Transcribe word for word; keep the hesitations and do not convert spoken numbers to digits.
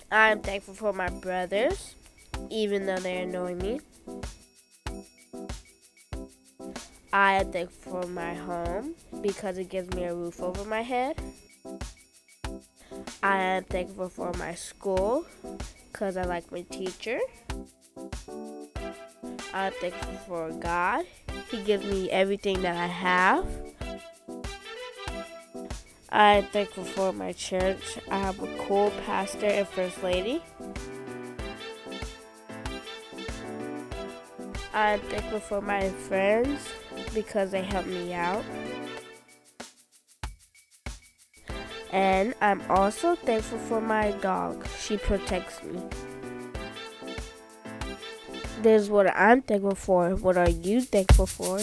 I'm thankful for my brothers, even though they annoy me. I am thankful for my home because it gives me a roof over my head. I am thankful for my school because I like my teacher. I'm thankful for God. He gives me everything that I have. I'm thankful for my church. I have a cool pastor and first lady. I'm thankful for my friends because they help me out. And I'm also thankful for my dog. She protects me. This is what I'm thankful for. What are you thankful for?